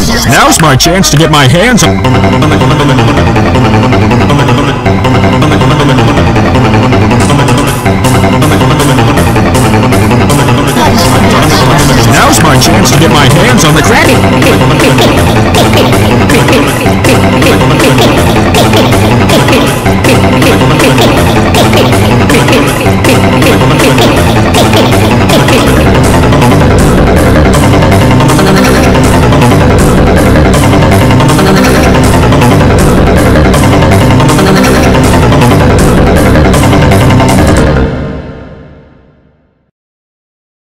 Now's my chance to get my hands on... Now's my chance to get my hands on the Krabby.